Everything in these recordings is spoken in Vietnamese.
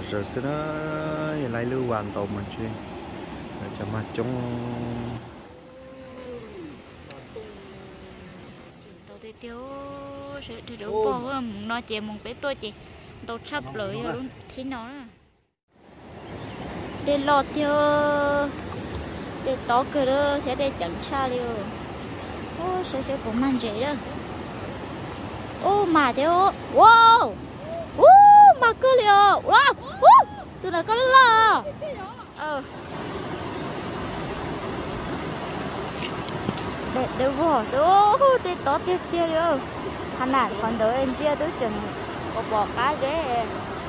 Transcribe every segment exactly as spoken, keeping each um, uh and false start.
rồi sẽ nó lại lưu hoàn toàn mình chuyên cho mặt trong tàu thì tiêu sẽ thì đâu vào là muốn nói chuyện muốn biết tôi chị tàu chấp lời luôn thì nó là để lọt theo để tỏ cửa đó sẽ để chẳng cha liu ô sẽ sẽ cũng mang dễ đó ô mà theo wow ô mà cứ liu wow ô từ nào có là ờ để để vỏ số để tỏ tiếc tiếc liu hắn nản phần đỡ em chia tới chừng có bỏ cá dễ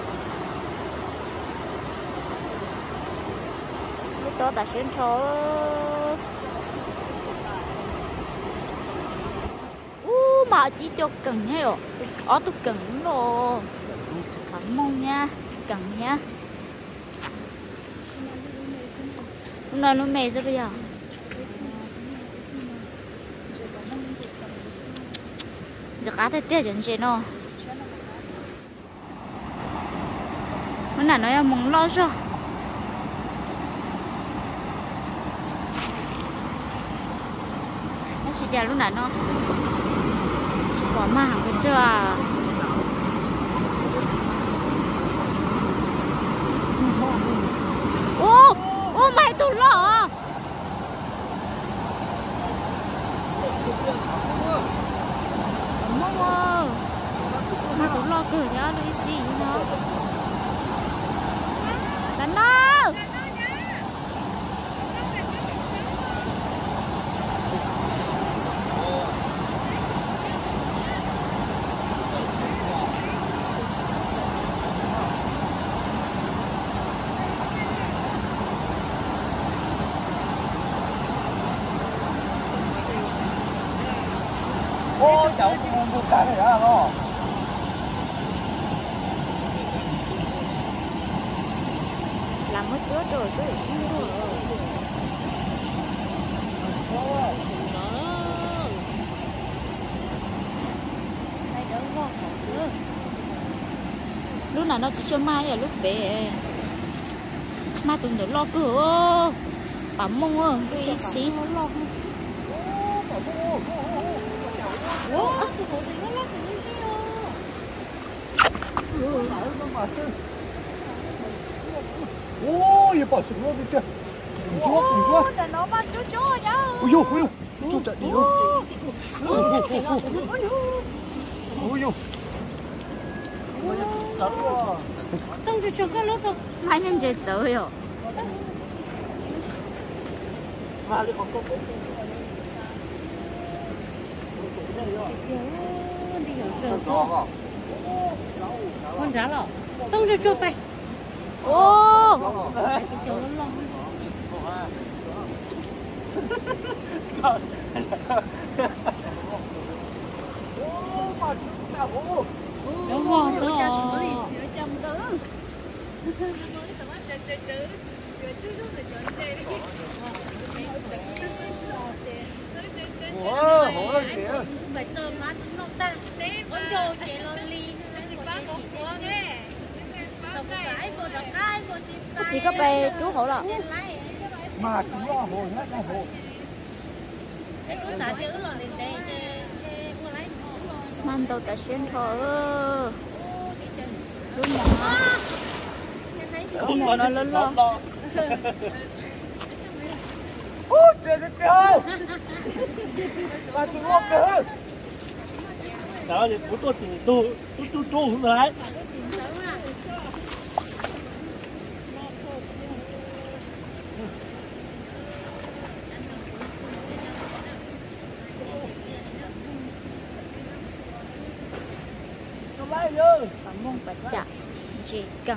tôi đã xuyên số u mà chỉ cho cần hay rồi ở tôi cần rồi cảm ơn nha cần nha nó nó mệt rồi bây giờ giờ cá thì tiếc chuyện gì nó nó là nó muốn lo cho chị già lúc nào nó bỏ mà hàng cái chưa à ô ô mày tụt lọ à mong ơi mà tụt lọ cửa nhá đi xì nó đánh đâu ô cháu chỉ muốn một cái này đó nó làm mất trước rồi chứ lúc nào nó chỉ cho mai là lúc về mai tuần được lo cửa bấm mông ơi đi xí nó lo ô ये bảo sừng luôn đi chưa đừng chúa đừng chúa để nó bắt chúa chúa nhá ôi yo ôi yo chúa chạy đi luôn ôi yo trong cái chỗ cái lúc đó mấy nhân chơi chơi rồi mà đi còn có con rắn rồi tông cho chụp bay ô cái chỗ nó long đúng không rồi ủa hổ lên kìa phải tôm má tôm nông ta ôi trời chị loli chỉ có bè chú hổ là mà chú là hồ hết là hồ man tàu tại xuyên thở đúng không có nó lớn lo ôi trời ơi mà chú ngốc kìa đó thì bố tôi tỉnh tu tu tu tu hướng lại cảm ơn bạch chặt chỉ cần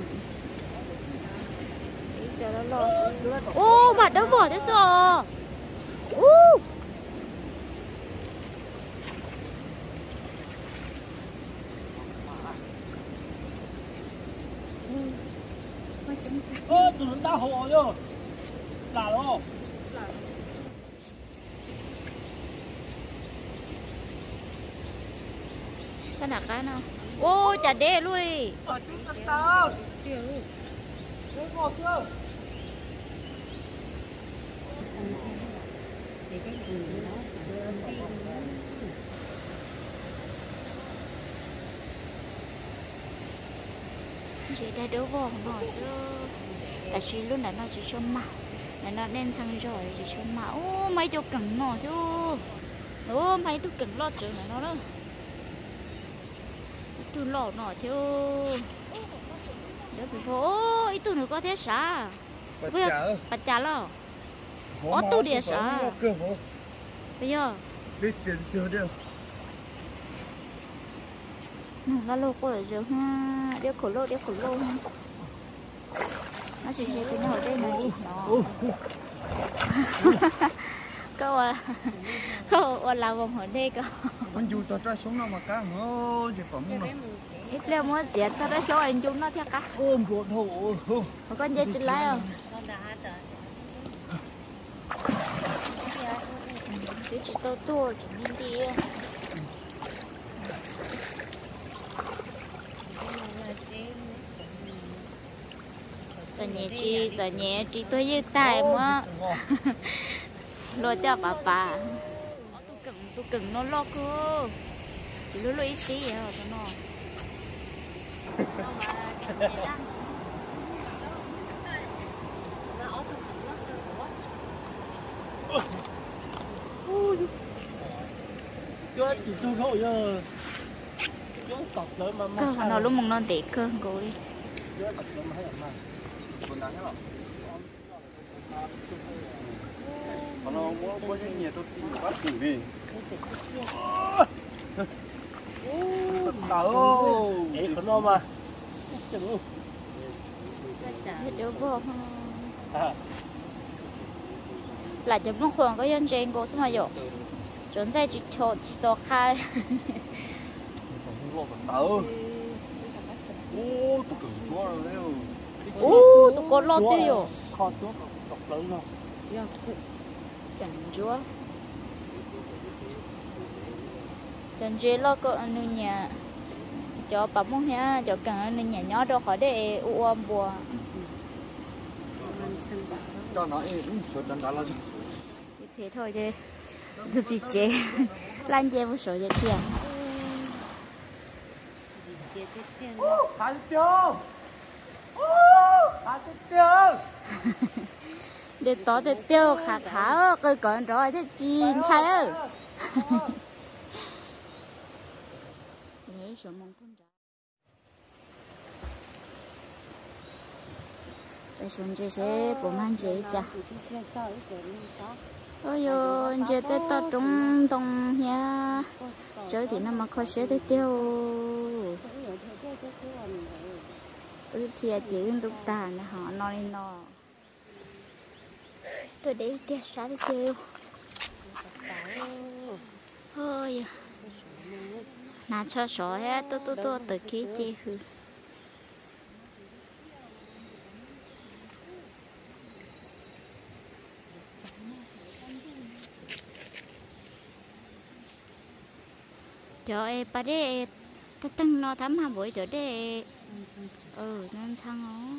cho nó lo sự luôn ô mặt đã vỏ thế rồi ô ơ tụi nó đau hồ rồi là đó sao nạc cái nào ô chả đê luôn đi ở chúng ta sao Đấy ngọt chưa? Chị đã đỡ vỏ nó chứ. Tại chị lúc nãy nó chỉ cho mạo. Nãy nó đen sang rồi chỉ cho mạo. Ô mấy chỗ cẩn nó chứ. Ô mấy tôi cẩn lọt chứ này nó đó. Tôi lọt nó chứ. Để bị phố. Ô ít tôi nữa có thế sao? Bạch chả bạch chả lo. Ô tôi để sao? Bây giờ đi chuyển chưa được. nó lô cô ở dưới ha, đeo khổ lô đeo khổ lô ha. Nó chỉ chỉ cái nhỏ đây này nó. Câu à, câu à là vòng ở đây câu. Con dù tao ra xuống nào mà cá hô chỉ có mua. Ít leo mua giết tao đã số anh chúng nó theo cá. Ôm bộ thổ. Con dây chỉ lấy không? Chỉ chỉ tao tua chỉ đi đi. giờ nhẹ chi giờ nhẹ chi tôi như tài mà lo cho bà bà tôi cần tôi cần nó lo cơ chỉ lo lo ít xí vậy rồi nó Chưa chỉ tu số giờ chưa tập tới mà cơ nó lúc mong non tệ cơ cô đi chưa tập tới mà hay làm Còn nó muốn có những nhà tôi tin bắt thử đi. Tao. Ê con nó mà. đứa vô là chấm nó khoảng có dân trên cô số mà dụ chuẩn在chỉ cho chỉ cho khai Tao. Ô, tôi cần chúa rồi đấy. ô tôi có lo tiêu Kho chúa độc lớn rồi. chẳng chúa chẳng chúa lo có anh nhà cho bà muốn ha cho cần anh nhà nhỏ đâu khỏi để u ôm bùa Cho nó cũng sửa đàn đá là gì. thế thôi chứ tôi chỉ chế lan chế một số giờ tiền Hãy tiêu. Hãy tiêu. để tỏ để tiêu khá khá coi còn rồi thế chín trai ơi để số mong con trả để xuống chế sẽ bộ mang chế chả ôi yo chế tới tao trung đông nha chơi thì nó mà khó sẽ tới tiêu ừ thì chỉ ứng tục tàn họ nói nó tôi để kia sát đi kêu thôi nà cho sổ hết tôi tôi tôi từ kia chi hư cho em bà để ta tăng nó thắm hà buổi cho để ừ nên sang nó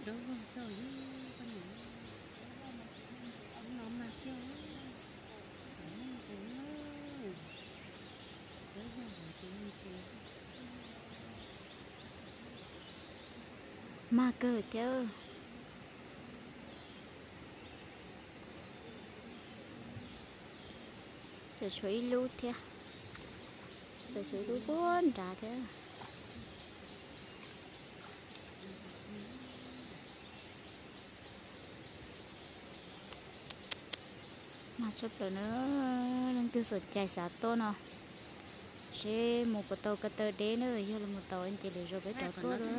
mà cơ chứ rồi suy lút thế rồi suy lút bốn trả thế mà chụp rồi nữa nên tiêu sụt chạy sát to nào sẽ một cái tàu cái tàu đế nữa chứ là một tàu anh chỉ để rồi với tàu to rồi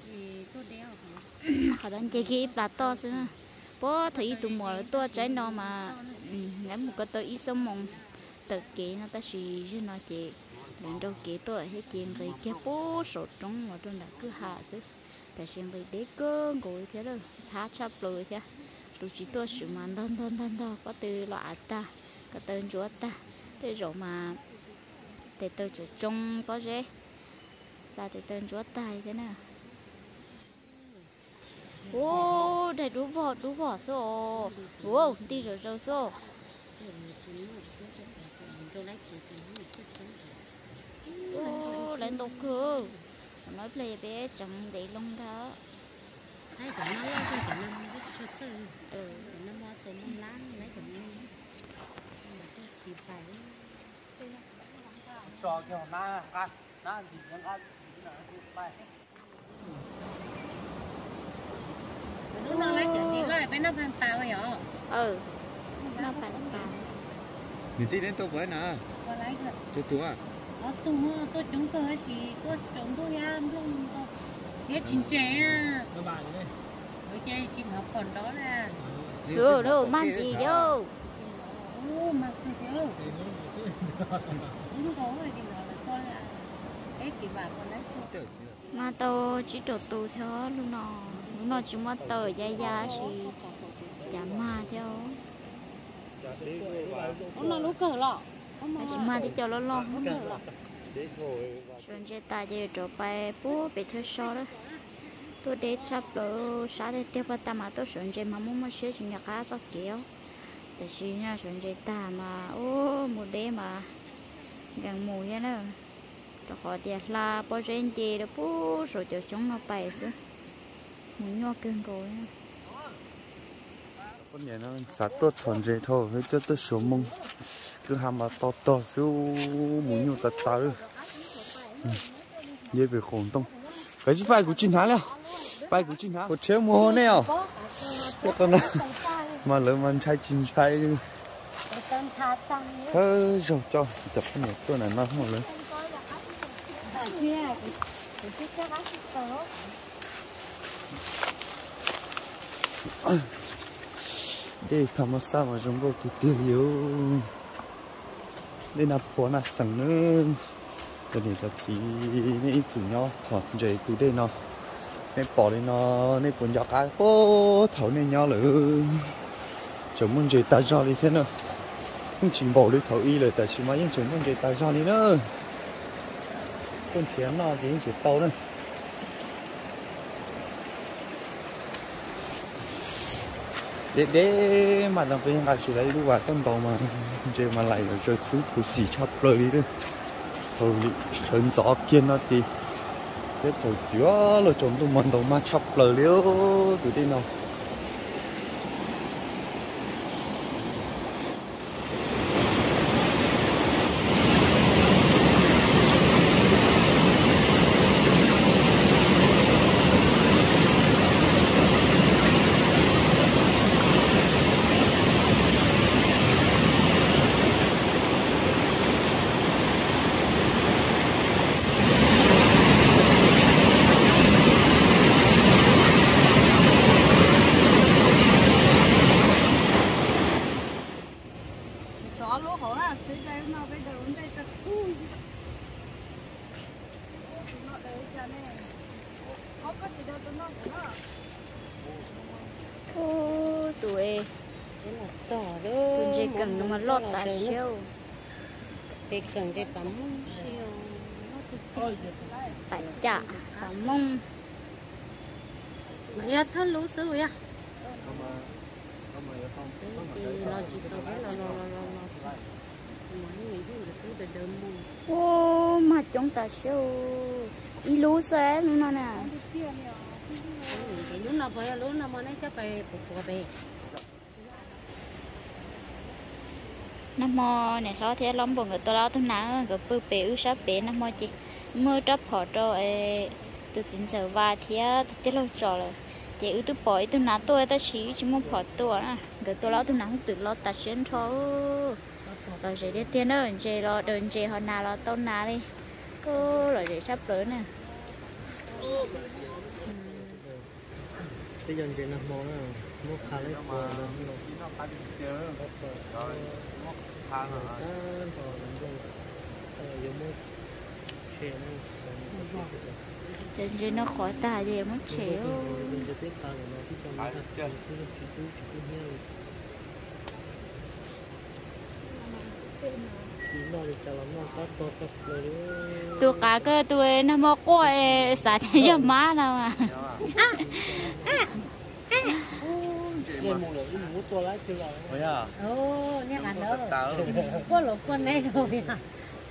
họ đang chơi khi là to xíu bố thấy tụi mùa là to trái nó mà ngắm một cái tàu ít sống mong tự kỹ nó ta chỉ chứ nó chỉ đến đâu kỹ tôi hết chuyện gì kia bố sổ trống mà trong đã cứ hạ xíu tại chuyện gì đế cơ ngồi thế rồi xá chắp lời thế tụi chỉ tôi sử mà đơn đơn đơn đơn có từ loại ta cái tên chúa ta thế rồi mà để tôi chỉ trông có dễ sao để tên chúa tài thế nào ô đây đủ vỏ đủ vỏ số ô đi rồi rồi số ô lên tàu cơ nói plei bé chẳng để lông thở hay cả nó lo cho cả năm cái cho chơi ừ nó mua số mông lá lấy cả năm mà tôi chỉ phải cho kiểu na ăn na gì cũng ăn gì là bay lúc nó lấy kiểu gì rồi bên nó bàn tàu vậy ừ nó bàn tàu mình tí đến tôi với nè có lấy được cho tôi à ở tôi tôi chúng tôi chỉ tôi chúng tôi ăn luôn hết chín trẻ à các bạn đây ở chơi trình học còn đó là đâu đâu mang gì đâu ô mà cái gì đứng cố rồi thì nó là con là cái chị bà con đấy mà tao chỉ trộn tù theo lúc nào lúc nào chúng mà tờ dài dài thì chả mà theo ông nó lúc cờ lọ chỉ mà thì cho nó lo chuyện chơi ta chơi trộn bài bố bị theo sau đó tôi để sắp lỡ sáng để tiếp vào ta mà tôi chuyện chơi mà muốn mà chơi chuyện nhà cá sao kéo để chỉ nha chuyện chơi ta mà ô một đêm mà gần mùa vậy nữa cho họ tiền là bao giờ chơi đó bố rồi cho chúng nó bài xứ muốn nhua cơn cổ con nhà nó sát tốt chọn dễ thôi với cho tôi số mông cứ ham mà to to xíu muốn nhiều tạt tạt dễ bị khổn tông cái gì bài của chín tháng nào bài của chín tháng một chiếc mua này à cái con này mà lớn mình chạy chín chạy ơ rồi cho chụp cái này tôi này nó không lớn đây thầm sao mà giống bộ tiêu tiêu yếu đây là phố là sẵn nữa cái này là chỉ này chủ nhau chọn dễ từ đây nó này bỏ đi nó này cuốn gió cái ô thấu này nhau nữa chúng muốn dễ ta cho đi thế nào không chỉ bỏ đi thấu yเลยแต่ chỉ mà những chúng muốn dễ ta cho đi nữa con thiến nó thì chỉ tàu đây để để mà làm việc ngay chỉ lấy lúc vào tâm đầu mà chơi mà lại rồi chơi xứ của xì chắp lời đi đấy thôi sơn gió kiên nó thì cái trời chúa rồi chúng tôi mình đầu mà chắp lời liêu từ đây nào ô tuổi giỏ đó tôi chỉ cần mà lót ta siêu chỉ cần chỉ bấm siêu tại chả bấm mông mà ya thân lú sữa ya lo chỉ tao sẽ lo lo lo lo mà nghĩ là cứ để đơm mông ô mà chúng ta siêu đi lú xe nữa nè lúc nào phải lúc nào mà nó chắc phải phục về năm mò này lo thế lắm bọn người tôi lo tôi nắng cái bự bể ư sắp bể năm mò chị mưa trấp họ cho tôi xin sợ và thế tôi tiết lâu trò rồi chị ư tôi bỏ tôi nắng tôi ta chỉ chỉ muốn bỏ tôi à cái tôi lo tôi nắng tự lo ta xuyên thôi rồi chị đi tiền nữa chị lo đơn chị họ nào lo tao nào đi ô rồi chị sắp tới nè cái dân trên nó mua nó mua khá lấy mà nó khá đi chơi rồi mua khá là trên trên nó khỏi ta gì mất chịu tôi cả cái tôi nó mua quay xả thế cho má đâu mà đây một lần một tua lá chưa rồi. Vậy à? Ồ, nhắc ăn nữa. Có lộc con này rồi à?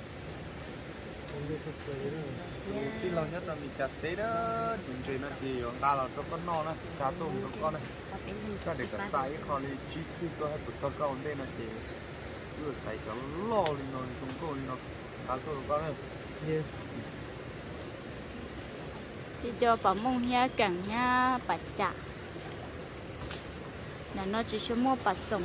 Cái lâu nhất là mình chặt tế đó, chúng chơi nó thì ta là cho con no đó, xá tôm cho con này. Các để cả sai kho đi chi khi có hai bữa sau câu đây là thì cứ xài cả lo đi nó chúng tôi nó cá tôi con này. Đi cho bà mông nha cẳng nha bà chả là nó chỉ cho mua bà sống.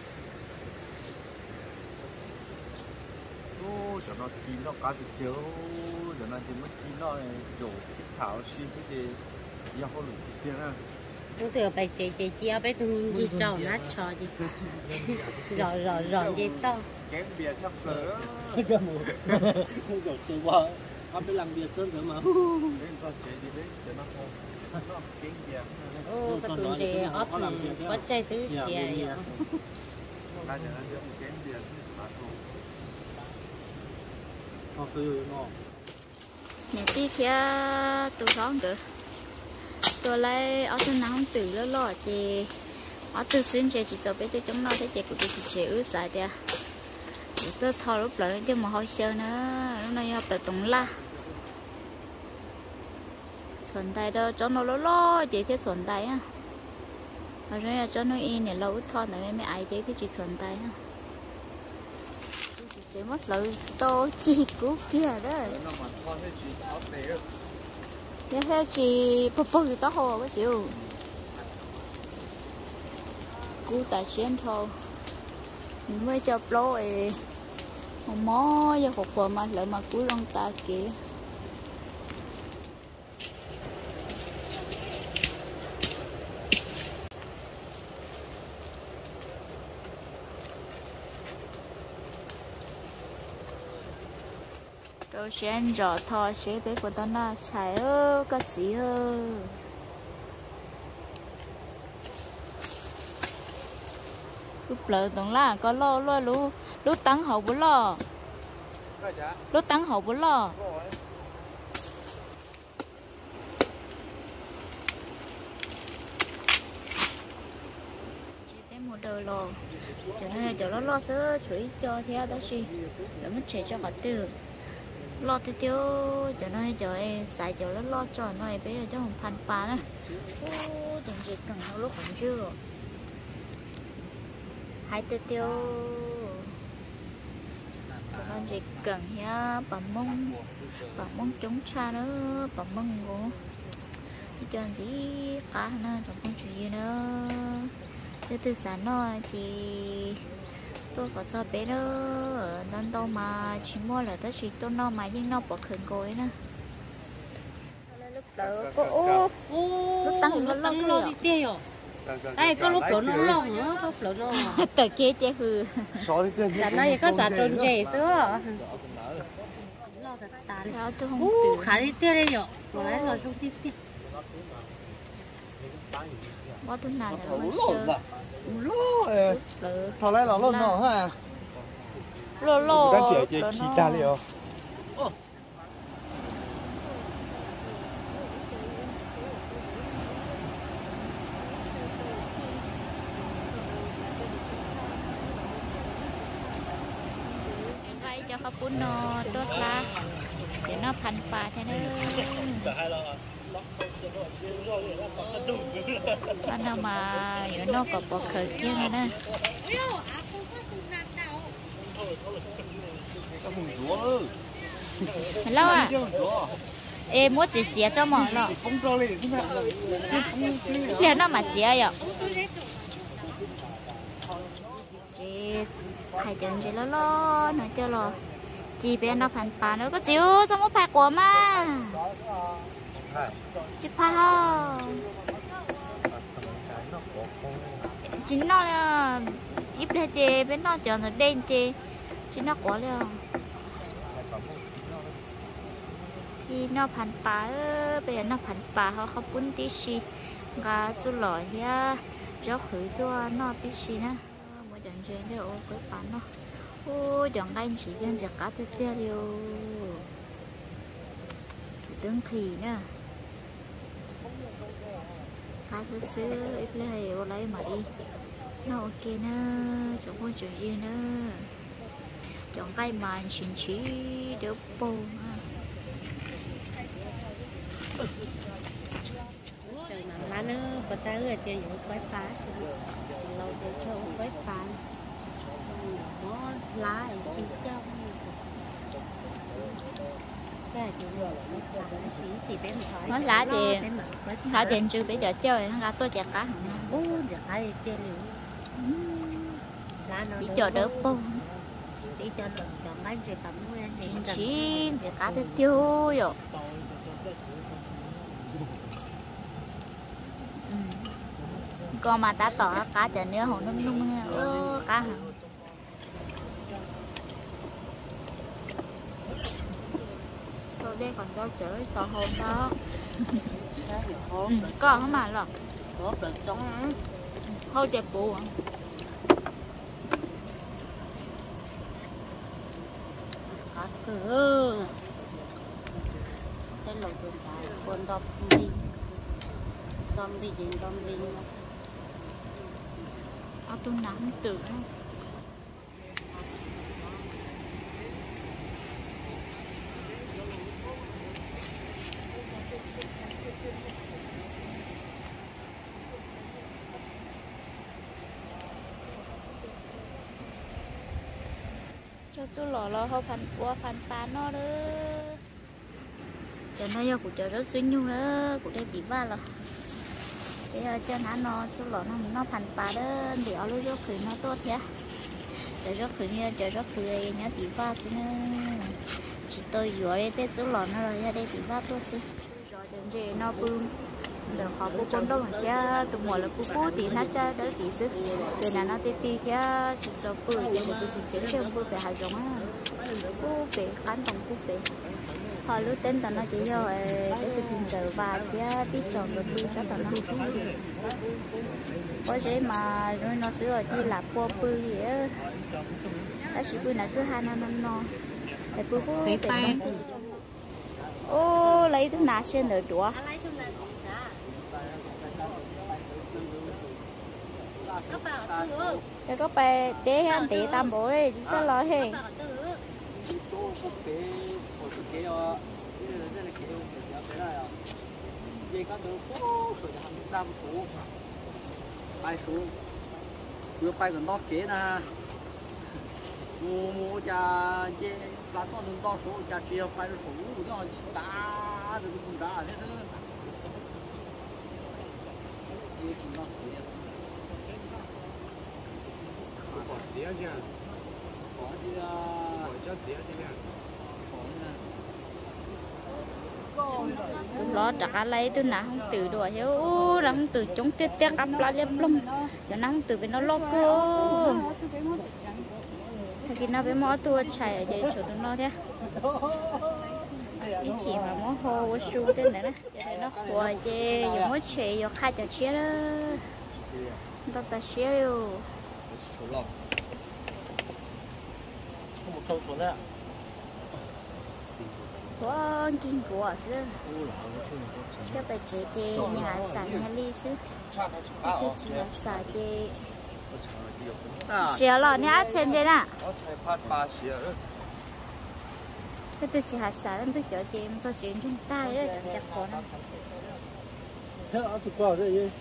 Ô, cho nó chín nó cá thì thiếu, cho nó thì mất chín nó đổ xích thảo xí xí thì yêu không được tiền à. Chúng tôi phải chế chế chia với tôi nhìn gì trò nát trò gì rõ rõ rõ gì to. Kém bia chắc cỡ. Cái một không có từ qua, anh phải làm việc sơn nữa mà. Nên sao chế gì đấy cho nó không, nó kém bia. Ô, cái tụi trẻ ốp có chơi thứ xe vậy. Ta cho nó được kém bia mà thôi. Nó từ nó. Nhà tí kia tôi sống cơ. Tôi lấy ở trên nào không từ đó lo thì ở từ xuyên chơi chỉ cho bé tôi chống nó thấy chơi của tôi chỉ chơi ướt xài kìa. Tôi thò lúc lại chứ mà hơi sơ nữa, lúc này học là tổng la. Xuân tay đó cho nó lo lo chỉ cái xuân tay á. Ở đây là cho nó in này lâu thò này mấy ai thế thì chỉ xuân tay á. Chỉ mất lợi tô chi của kia đó. Thế thế chỉ bố bố to hồ cái chịu. Cú tại xuyên thôi. Mình mới cho lô ấy. Một mó giờ phục vụ mà lại mà cú lông ta kìa. Tôi sẽ rõ thôi sẽ biết của tôi là chạy ơ cái gì ơ. Lúc lỡ tưởng là có lo lo lú lú tăng hậu bữa lo. Lú tăng hậu bữa lo. Chỉ đến một đời lo. Cho nên cho nó lo sữa chuối cho theo đó gì. Để mất chạy cho họ từ. Lo tiêu tiêu cho nó cho em xài cho nó lo cho nó bây giờ cho một phần pa nữa. Ô, đừng chỉ cần nó lúc không chưa. Hai tiêu tiêu. Cho nó chỉ cần nha, bà mông, bà mông chống cha nữa, bà mông ngủ. Cho gì cả nữa, chẳng không chuyện gì nữa. Từ từ sáng nó thì tôi có cho bé đó nên đâu mà chỉ mua là tới chỉ tôi nó mà nhưng nó bỏ khẩn cối nữa. Lúc đó có ô lúc tăng nó lo lo đi đây có lúc đó nó lo nữa, lúc đó nó. Từ kia chứ hư. Là nó có xả trôn chè sữa. Lo thật tàn. Tôi không Ô khá đi tiêu đây rồi. Mà lấy rồi không tiếp tiếp. Có thứ nào là mới sơ. Lô, thằng này là lô nhỏ hả? Lô lô. Đang chơi chơi guitar liệu. Vậy cho các bún nó tốt là để nóพัน pa thế nữa. Anh nào mà nó có bỏ khởi kia nữa nè. Hello à? Em muốn chị chia cho mọi người. Liệu nó mà chia vậy? Chị phải chọn chị lo lo nói cho lo. Chị bên nóพัน pa nữa có chịu xong một pack của mà. Chị phải không? Chính nó là ít ra chị bên nó chọn là đen chị. Chính nó quá liền. Thì nóพัน pa bây giờ nóพัน pa họ không bún tí xì. Gà chú lòi ha. Gió khử cho nó tí xì nè. Mỗi trận chuyện để ô cái bán nó. Ô chọn anh chỉ cần giặt cá tê tê điều. Thủ tướng thì nè. khá sơ sơ ít lấy vô lấy mà đi nó ok nữa chỗ môi trường gì nữa chọn cái màn chính trí đỡ bông trời nắng lá nữa có trái người tiền những quái phá chứ chỉ lâu để cho quái phá nó lá ở trên trong cái thì nó chỉ thì bé mình nói lá thì lá tiền chưa bây giờ chơi nó ra tôi chặt cá ô giờ cái tiền liệu lá nó bị chờ đỡ bông đi cho được chọn cái gì cầm nguyên gì chín chặt cá thì tiêu rồi còn mà ta tỏ cá chả nhớ hồ nung nung ơ cá hả tôi đây còn cho chở sò hồn đó ừ, còn không mà lọ có được giống thôi chè bù à cá cừ cái lẩu tôm cá con đom đi đom đi gì đom đi à tôi nắm tự cho chú lò lò không phần qua phần pa nó đó cho nó vô của chợ rất xuyên nhung đó của đây bị ba rồi để cho nó nó chú lò nó nó phần pa đó để ở lúc khử nó tốt nhá để rất khử nha để rất khử nhá bị ba chứ chỉ tôi vừa đây biết chú lò nó rồi ra đây bị ba tốt chứ rồi đến gì nó bưng được họ bố con đâu mà cha tụi mồi là bố bố thì nó cha đỡ tí sức để là nó tê tê cha chỉ cho bự để một cái chỉ chơi bự về hai giống á bố về khán đồng bố về họ lúc tên tao nó chỉ cho để từ thiên giờ và cha biết chọn được bự cho tao nó có gì mà rồi nó sửa chỉ là bố bự gì á ta chỉ bự là cứ hai năm năm no để bố bố về ô lấy thứ nào xuyên được đũa để có bè để anh tí tam bố đây chỉ sao lo hết vừa bay còn to kế nè mua mua cha dê lá to đừng to số cha chia bay nó số cho đá rồi cũng đá thế thôi bỏ dĩa chứ bỏ đi bỏ cho dĩa chứ lo trả lấy tôi nào không từ đùa chứ nó không từ chống tiết tiết ấm la liếp lum cho nó không từ bên nó lo cơ khi nó với mỏ tua chạy ở đây chỗ nó thế ý chỉ mà mỏ hồ su tên này đó cho nó khỏe chứ dùng mỏ chè dùng khai chả chè đó tao ta chè rồi không một câu số nữa có kinh của chứ cho bà chế thì nhà sản nhà ly chứ thì chỉ là sản thì xíu lọ nhá trên trên à cái tôi chỉ hạt sản tôi chở chị em cho chuyện chúng ta đấy chặt khó lắm thế ở tụi con đây gì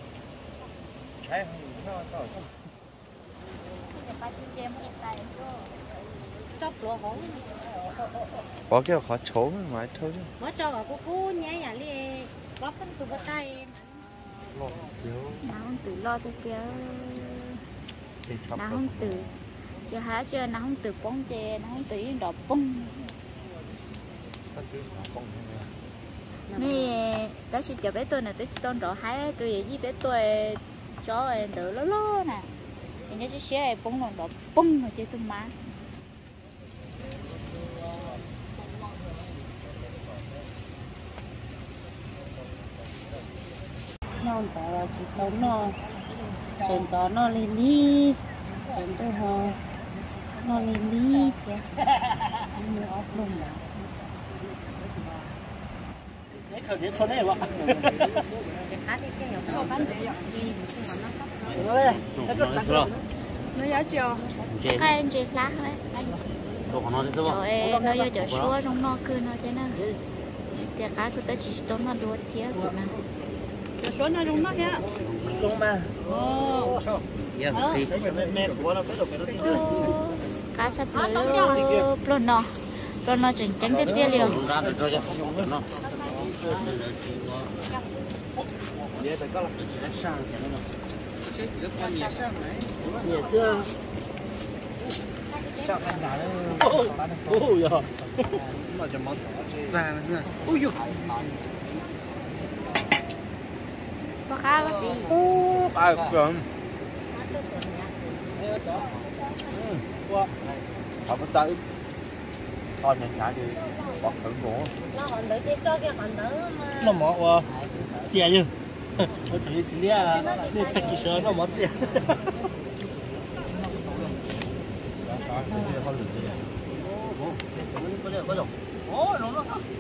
chọc lúa hổ có cái khó trốn mà thôi mới cho ở cô cô nhé nhà li bóp cái tụi bắt tay nào không tự lo tới kia nào không tự cho há cho nào không tự bóng chè nào không tự đọt bông nè đó chỉ cho bé tôi này tôi chỉ tôn rõ hai tôi vậy với bé tôi cho em tự lo lo nè thì nhớ chỉ xé bông còn đọt bông rồi chơi tôi má non gió chỉ tốn nó trên gió nó lên đi trên tôi hồ nó lên đi kìa anh mới ốp lông mà cái khởi cái này vậy nó giá chiều cái anh chị lá đấy rồi nó giờ chờ xua trong nó cứ nó thế nào thì cái tụi ta chỉ tốn nó đuổi thiệt của nó chờ xua nó trong nó thế trong mà cá sấu lơ plon nó plon nó chỉnh tránh cái tia liều ngày xưa sao anh đã ôi ôi giờ mà cho món ra nữa ôi giời có khá cái gì ô ai cầm không tới thôi nhận trả đi bật thử ngủ nó mỏ tiền chứ nó chỉ chỉ là nên tách cái sữa nó mỏ tiền ôi nó nó sao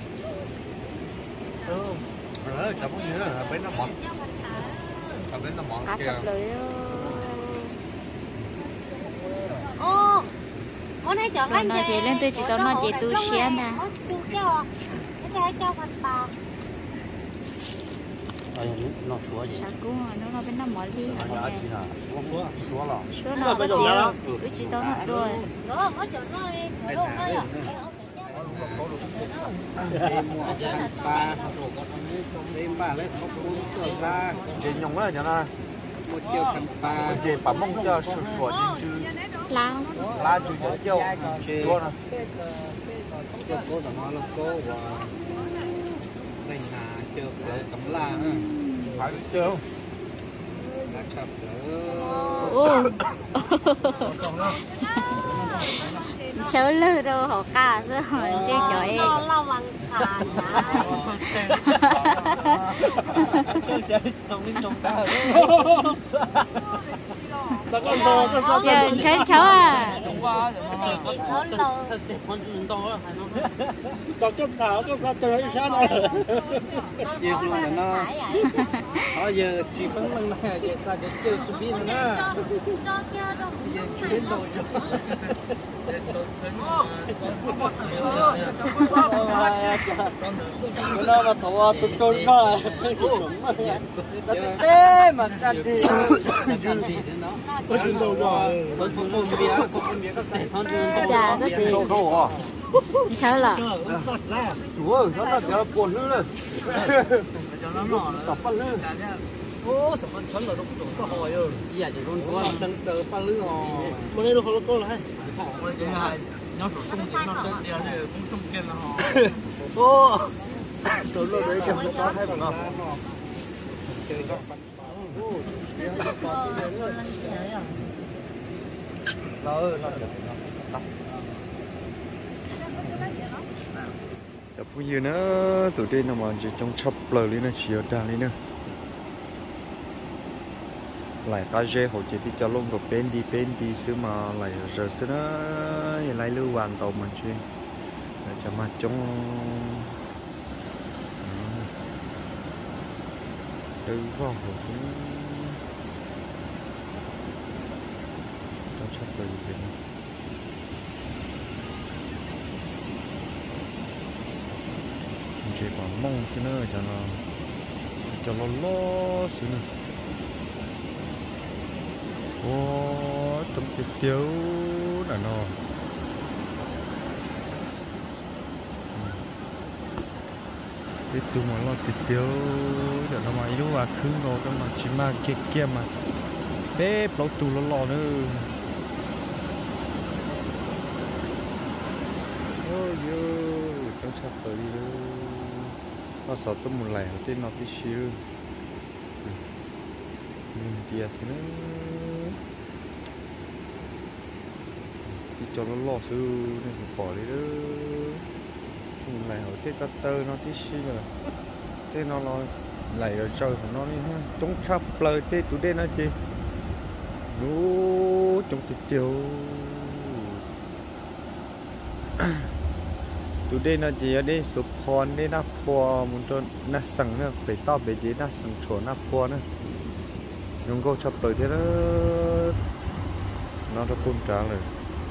rồi chả có gì nữa là bên nó mọt bên nó mọt cá sấu lưới ô ô này chọn anh nó chỉ lên tôi chỉ tao nó chỉ tu xén nè nó xóa gì chả cũng nó nó bên nó mỏ đi giá trị là xóa xóa là số nó có gì tôi chỉ tao nó rồi ba đêm ba lấy có bốn tờ ba chị nhung á cho nó một chiều cắn ba chị bấm mông cho sửa sửa như chứ lá lá chú nhớ châu chị cô nè cho cô tao nói là cô và mình là chưa tới cắm la phải chưa đã chập ô chớ lư đâu họ cả rồi chơi giỏi em lo bằng xà chơi chơi cháu à chị cháu lâu còn cái thảo cái con chơi sao này giờ là nó bây giờ chỉ phân lần này giờ sao giờ chơi súp bì nữa giờ chuyển đồ cho nó là thầu tụt trốn mà thế mà ra đi có chuyển đồ rồi phân phân phân bia phân phân bia các sản phẩm dạ cái gì cháu là ủa nó là cái buồn nữa này cho nó nọ tập bắt lư ô sản phẩm chấn là nó cũng có hồi rồi dạ chỉ con có chân tờ bắt lư hồi bên đây nó không có là hay họ bên đây hay nó sụt tung nó chân đeo thì cũng tung kia là họ ô tôi lo đấy cái nó có hay bằng không nó nó chụp cái gì nữa tụi trên mà chỉ trong chụp lời lên nó chỉ ở đây lên nữa lại ta dễ họ chỉ đi cho luôn rồi bên đi bên đi xứ mà lại giờ xứ nó lại lưu hoàn tàu mình chuyên cho mà trong từ vào hồ xuống trong chụp lời lên chỉ còn mong chứ nữa cho nó cho nó lo xíu nữa ô trong cái tiêu là nó cái tụi mà lo cái tiêu để nó mà yếu và khứ nó cái mà chỉ mà kia kia mà bếp lâu tụ lo lo nữa ôi yo trong sắp tới đi đâu nó sợ tôi một lẻ trên nó tí xíu mình tia xin thì cho nó lo sư nên phải bỏ đi đó một lẻ ở trên tát tơ nó tí xíu rồi thế nó lo lại rồi trời của nó đi ha trong sắp lời thế tụi đen nó chi nó trong thịt tiêu tụi đen nó chỉ ở đây sụp hòn đây nó po muốn cho nát sừng nữa phải to bé gì nát sừng chỗ nát po nữa nhưng cô chập tới thế đó nó đã phun trả lời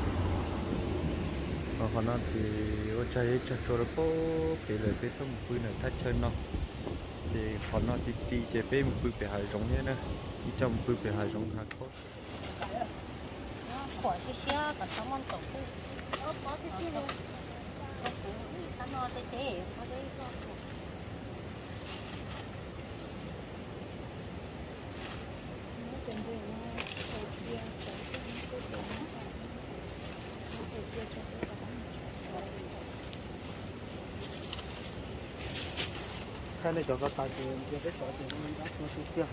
còn nó thì ô chơi cho cho nó po bị lời biết không quy này thắt chân nó thì còn nó thì đi chơi bé một quy bị hại giống như này đi trong quy bị hại giống khá khó khỏi cái xe còn trong món tổ phụ có có cái gì đâu tổ phụ ta nói thế thế có đấy không cái này cho các bạn thì cái cái cái mình đã nó chút kia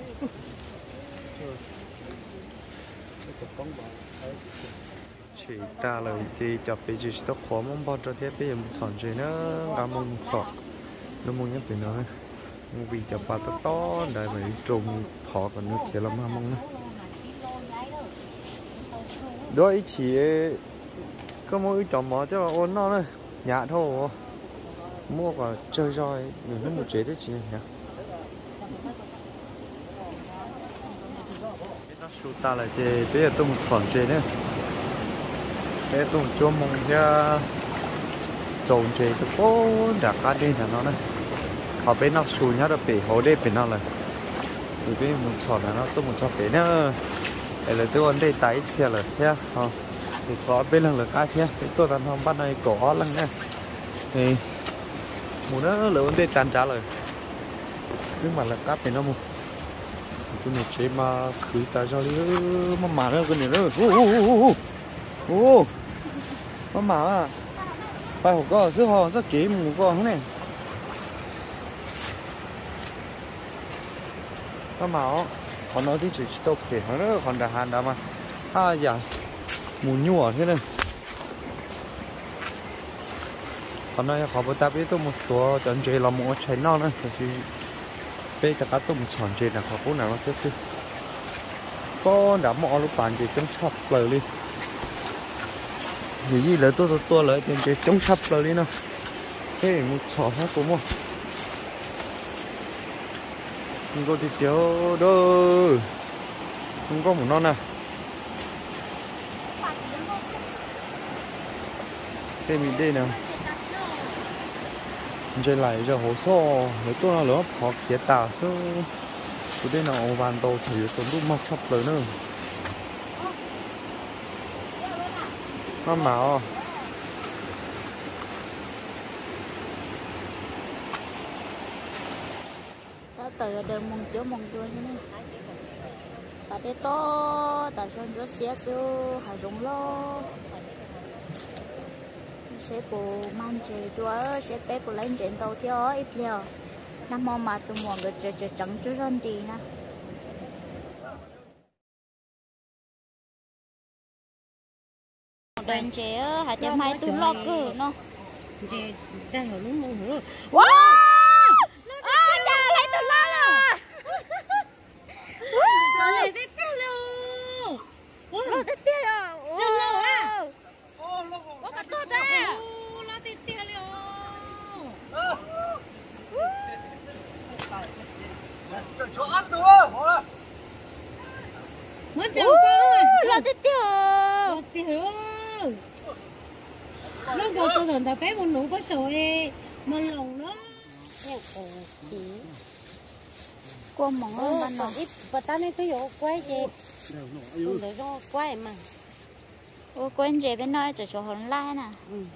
chỉ ta lời thì cho bây giờ sẽ khó mong bao cho thế bây giờ một sòn chơi nữa đã mong sọt nó mong nhất phải nói vì cho ba to to đại vậy trùng thọ còn nước sẽ làm ham mong nữa đôi chỉ có mỗi chọn mỏ cho ôn nó thôi nhả thôi mua quả chơi rồi đừng nó một chế đấy chị nhá nó sụt ta lại thì bây giờ tôi một sòn chơi nữa để tôi cho mong cho trồng chơi tôi có đặt cá đi là nó này họ bên nó sụt nhá được bị hồ đây bên nó là thì bây một sòn là nó tôi một cho bé nữa để là tôi ăn đây tái xe rồi thế không thì có bên là cá thế thì tôi đang không bắt này có lăng nè thì một nó lớn đây tàn trả lời nhưng mà là cá bên nó một cái này chế mà khử ta cho đi mà mà nó cái này nữa ô ô ô ô mà mà à phải học có sư họ rất kỹ một con này mà mà còn nói thì chỉ tốt để nó còn đã hàn đã mà à dạ muốn nhua thế này còn nói họ bắt ta biết tôi một số trận chơi là một trái non nữa thì bây giờ các tôi một chọn chơi là họ cũng nào cái sự có đã mò lúc bạn chơi chống sập lời đi gì gì là tôi tôi tôi lại tiền chơi chống sập lời đi nào thế một chọn hết cũng không không có đi chiếu đâu không có một non nào thế mình đây nào chơi lại giờ hồ sơ nếu tôi là lớp họ kia tả chứ tôi đây nào vàn tàu thì tôi lúc mặc sắp tới nữa nó màu ta từ đường mong chỗ mong đuôi thế này ta để to ta sơn cho xe phiêu hà rung lo sẽ bộ mang chơi đua sẽ bé bộ lên trên tàu theo ít nhiều năm mong mà tụi mọi người chơi chơi trắng chú răn gì nè đàn chơi hãy đem hai tụi lo cứ nó chơi đang ở lúc mông rồi wow à cha lấy tụi lo rồi nó lấy tiếp theo luôn lo tiếp theo rồi rồi lâu à có cả tốt ra nó tiếp theo luôn chỗ ăn đúng không mất chồng con lo tiếp theo lo tiếp theo nó bộ tôi thần ta bé con nụ có sồi mà lòng nó theo cổ chỉ qua mỏng hơn ban đầu ít và ta này tôi dụ quay gì tôi để cho quay mà ô quen gì bên nơi chỗ chỗ hòn lai nè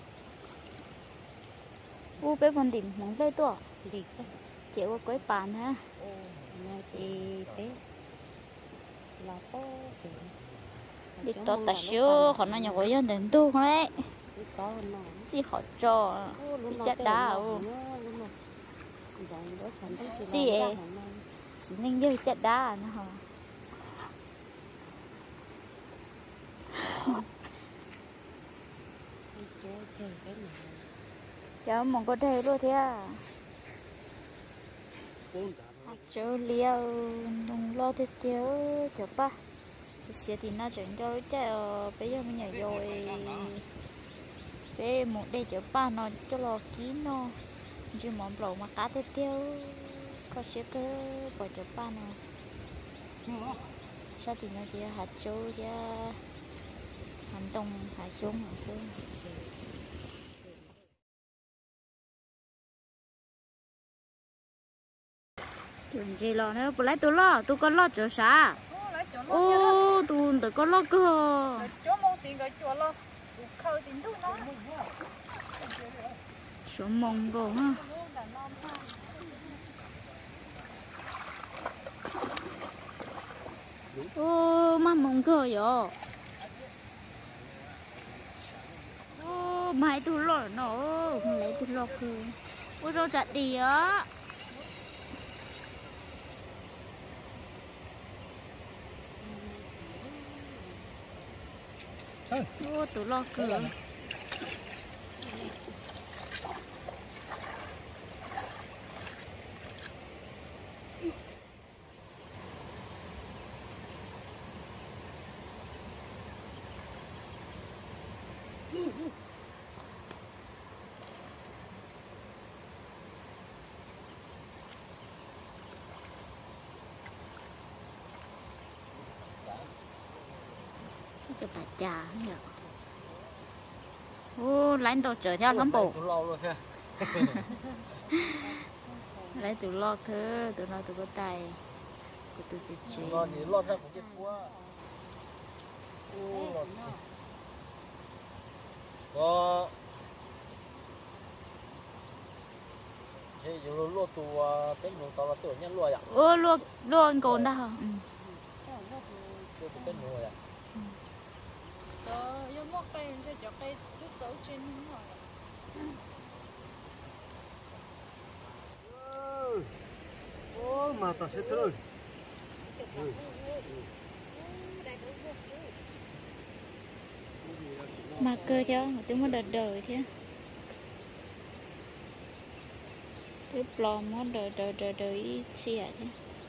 ô bé còn tìm mỏng đây to đi kiểu có quấy bàn ha này thì bé là có đi to ta xíu còn nó nhỏ quá dân đến tu không đấy có nó chỉ họ cho chỉ chết đá chỉ chỉ nên như chết đá nó hả cháu mong có thể luôn thế à cháu liêu đừng lo thế thiếu cháu ba xíu thì nó chuyển cho cháu bây giờ mình nhảy rồi bé một đây cháu ba nó cho lo kín nó chỉ món bầu mà cá tiêu tiêu có sẽ cơ bỏ cho ba nào sao thì nó chỉ hạt châu chứ hành đông hạt xuống hạt xuống chuyện gì lo nữa bữa lấy tôi lo tôi có lo chỗ啥ô tôi tôi có lo cơ chỗ mông tiền cái chỗ lo khơi tiền thôi nó số mông cô ha ô mà mông cơ vậy ô mày tôi lo nó lấy tôi lo cơ ô rồi chặt đi á ô tôi lo cơ cho bà già nhở ô lấy đồ chở theo lắm bộ lấy từ lo cơ từ lo từ có tay của từ gì chơi lo gì lo ra cũng chết quá có thế giờ lo tù cái người tao là tuổi nhân lo ạ ô lo lo anh còn đâu hả tôi cái người ạ đó yêu mất cây sẽ cho cây chút dấu trên rồi ô mà tao sẽ chơi mà cơ theo một tiếng một đợt đời thế cái plom một đợt đợt đợt đời xì thế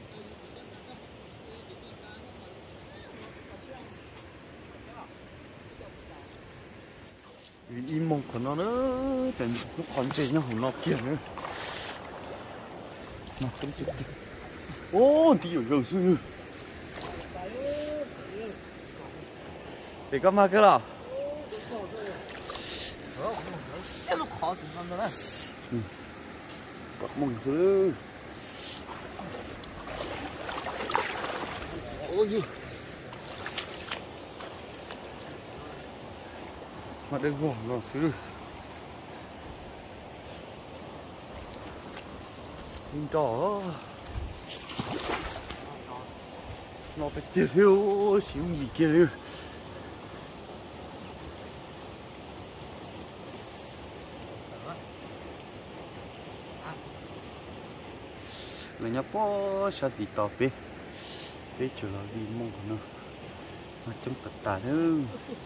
im mong của nó nữa để lúc còn chơi nó không nó kia nữa mà cũng tiếp tiếp ô đi rồi rồi sư để các ma cái nào cái lúc khó thì nó nữa bắt mong sư ôi mà đây vỏ nó sư nhìn trỏ nó phải tiêu thiếu xíu gì kia nữa là nhá po sao thì tao bé bé chờ là đi mong nó mà trong tất cả nữa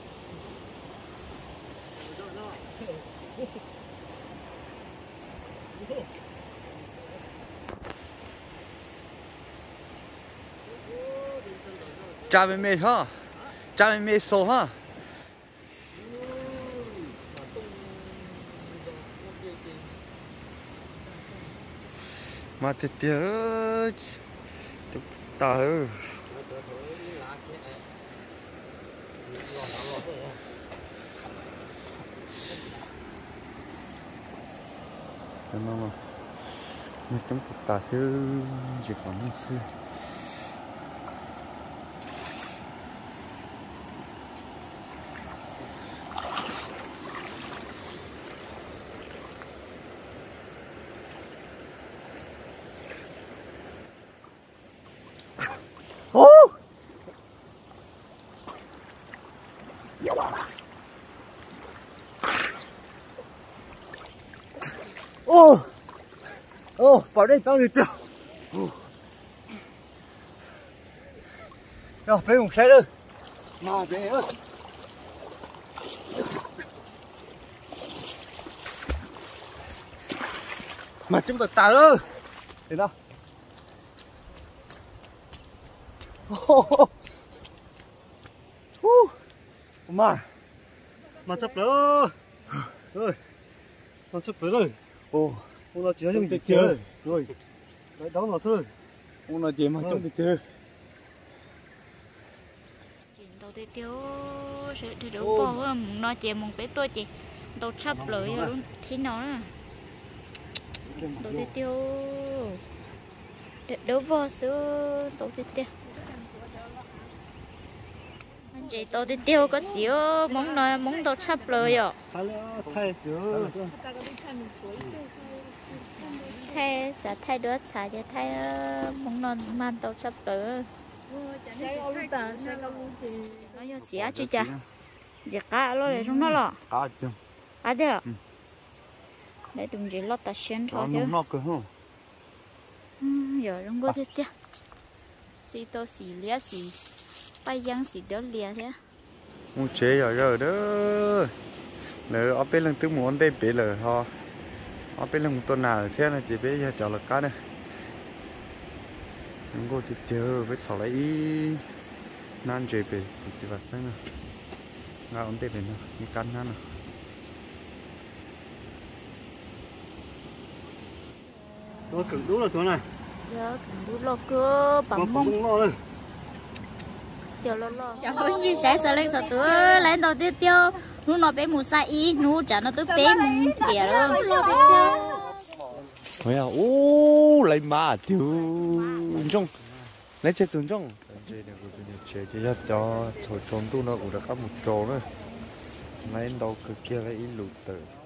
cha mẹ mẹ ha cha mẹ mẹ số ha mà thì tiếc ta ơi cho nó mà nó trong ta chứ chỉ còn nó xưa ô ô vào đây tao đi chưa rồi phải một xe nữa mà về ơi mà chúng ta ta ơi thế nào mà mà chấp nữa ơi nó chấp nữa rồi ô Ông nói chuyện trong tiệt chơi. Rồi. Đấy đó là sơ. Ông nói chuyện mà trong tiệt chơi. Chuyện đầu tiên tiêu sẽ đi đấu võ là nói chuyện một bé tôi chị. Đầu chấp lợi luôn thì nó nè. Đầu tiên tiêu đấu võ sữa đầu tiên tiêu. Anh chị đầu tiên tiêu có chịu mong nói mong đầu chấp lợi ạ. Thay chứ. Thay sẽ thay đứa xài cho thay mong non man đầu chấp lợi. Nó vô chỉ á chứ chả. Chỉ cá lo để trong nó lọ. Cá chứ. À đấy ạ. Để tụi chị lót ta xuyên cho chứ. Nó cơ hả? Giờ trong có thế tiếc. Chỉ tôi xì lía xì. Bay giang xì đỡ lía thế. Mua chế rồi rồi đó. Lỡ ở bên lần thứ muốn đây bé lỡ ho. Ở bên lần tuần nào thế là chỉ bé giờ cho là cá này. Chúng tôi tiếp theo với sau lấy nan chế bé chỉ vào sáng nào. Ngã ổn định nào, như cắn nan nào. Nó cứng đúng là chỗ này. Dạ, cứng lo cơ bằng mông. Lo đây. Chờ lo lo. Chờ hơi gì sẽ sợ lên sợ tứ lên đầu tiên tiêu. Nó nó bé mù sai ý, nó chả nó tứ bé mù kìa đó. Ôi à, ô lấy mà thiếu trong lấy chơi tuần trong chơi này của tôi chơi chơi cho cho trốn tu nó cũng được có một trò nữa lấy đâu cực kia lấy lụt tử